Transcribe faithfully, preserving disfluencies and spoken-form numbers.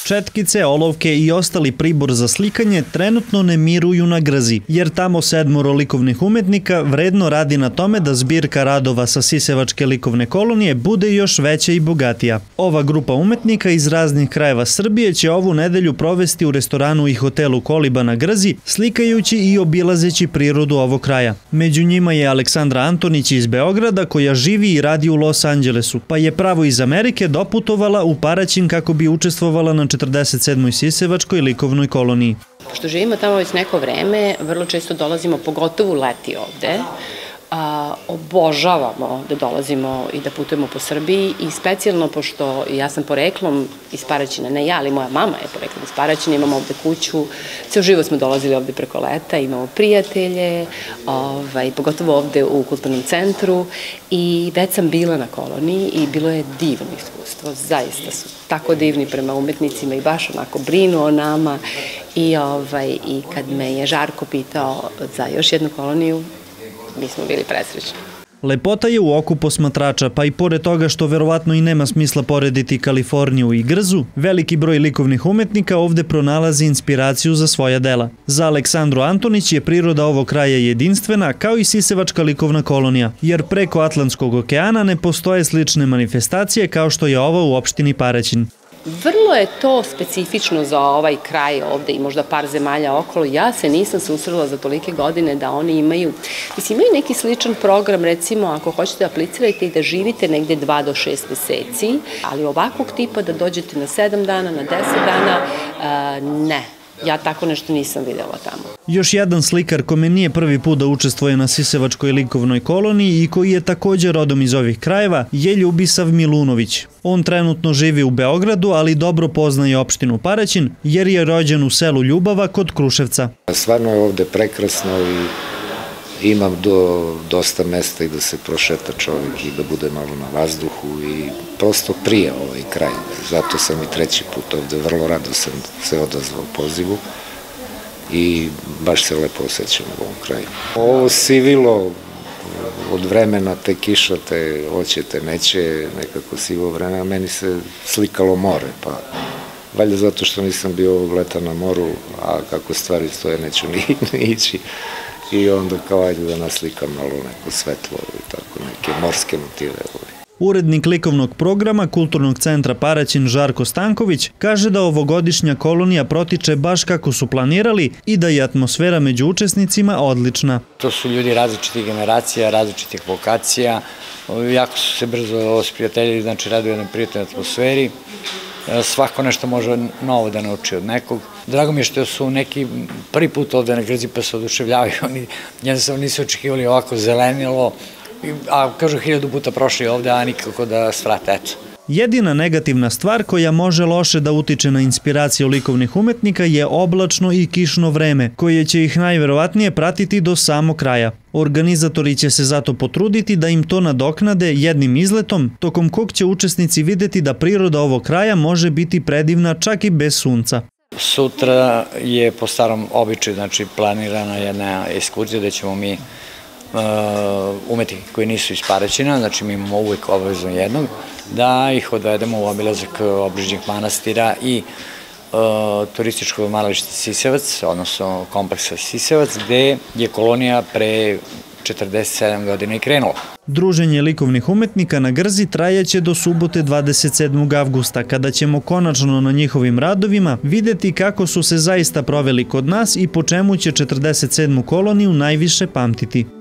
Četkice, olovke i ostali pribor za slikanje trenutno ne miruju na Grzi, jer tamo sedmoro likovnih umetnika vredno radi na tome da zbirka radova sa Sisevačke likovne kolonije bude još veća i bogatija. Ova grupa umetnika iz raznih krajeva Srbije će ovu nedelju provesti u restoranu i hotelu Koliba na Grzi, slikajući i obilazeći prirodu ovog kraja. Među njima je Aleksandra Antonić iz Beograda, koja živi i radi u Los Angelesu, pa je pravo iz Amerike doputovala u Paraćin kako bi učestvovala na četrdeset sedmoj Sisevačkoj likovnoj koloniji. Pošto živimo tamo već neko vreme, vrlo često dolazimo, pogotovo leti ovde. A, obožavamo da dolazimo i da putujemo po Srbiji i specijalno pošto ja sam poreklom iz Paraćina, ne ja, ali moja mama je poreklom iz Paraćina, imamo ovde kuću, ceo život smo dolazili ovde preko leta, imamo prijatelje, ovaj, pogotovo ovde u kulturnom centru i već sam bila na koloniji i bilo je divno iskustvo, zaista su tako divni prema umetnicima i baš onako brinu o nama i, ovaj, i kad me je Žarko pitao za još jednu koloniju, mi smo bili presrećni. Lepota je u oku posmatrača, pa i pored toga što verovatno i nema smisla porediti Kaliforniju i Grzu, veliki broj likovnih umetnika ovde pronalazi inspiraciju za svoja dela. Za Aleksandru Antonić je priroda ovog kraja jedinstvena, kao i Sisevačka likovna kolonija, jer preko Atlantskog okeana ne postoje slične manifestacije kao što je ova u opštini Paraćin. Vrlo je to specifično za ovaj kraj ovde i možda par zemalja okolo. Ja se nisam susrela za tolike godine da oni imaju, mislim, imaju neki sličan program, recimo ako hoćete da aplicirate i da živite negde dva do šest meseci, ali ovakvog tipa da dođete na sedam dana, na deset dana, ne. Ja tako nešto nisam videla tamo. Još jedan slikar kome nije prvi put da učestvuje na Sisevačkoj likovnoj koloniji i koji je također rodom iz ovih krajeva je Ljubisav Milunović. On trenutno živi u Beogradu, ali dobro poznaje opštinu Paraćin jer je rođen u selu Ljubava kod Kruševca. Stvarno je ovde prekrasno i imam do, dosta mesta i da se prošeta čovjek i da bude malo na vazduhu i prosto prije ovaj kraj. Zato sam i treći put ovde, vrlo rado sam se odazvao pozivu i baš se lepo osjećam u ovom kraju. Ovo sivilo od vremena, te kiša, te hoćete, neće, nekako sivo vreme, a meni se slikalo more, pa valjda zato što nisam bio ovog leta na moru, a kako stvari stoje neću ni, ni ići. I onda kao ajde da naslikam malo neko svetlo i tako neke morske motive. Urednik likovnog programa Kulturnog centra Paraćin Žarko Stanković kaže da ovogodišnja kolonija protiče baš kako su planirali i da je atmosfera među učesnicima odlična. To su ljudi različitih generacija, različitih vokacija, jako su se brzo osprijateljili, znači rade u jednoj prijatnoj atmosferi. Svako nešto može novo da nauči od nekog. Drago mi je što su neki prvi put ovde na Grzi pa se oduševljavaju. Oni jednostavno nisu očekivali ovako zelenilo, a kažu hiljadu puta prošli ovde, a nikako da svrate, eto. Jedina negativna stvar koja može loše da utiče na inspiraciju likovnih umetnika je oblačno i kišno vreme, koje će ih najverovatnije pratiti do samog kraja. Organizatori će se zato potruditi da im to nadoknade jednim izletom, tokom kog će učesnici videti da priroda ovog kraja može biti predivna čak i bez sunca. Sutra je po starom običaju, znači planirana jedna ekskurzija gde ćemo mi umetnike koji nisu iz Paraćina, znači mi imamo uvijek obavezno jednog, da ih odvedemo u obilazak obližnjih manastira i turističkog odmarališta Sisevac, odnosno kompleksa Sisevac, gde je kolonija pre četrdeset sedam godina i krenula. Druženje likovnih umetnika na Grzi trajaće do subote dvadeset sedmog avgusta, kada ćemo konačno na njihovim radovima videti kako su se zaista proveli kod nas i po čemu će četrdeset sedmu koloniju najviše pamtiti.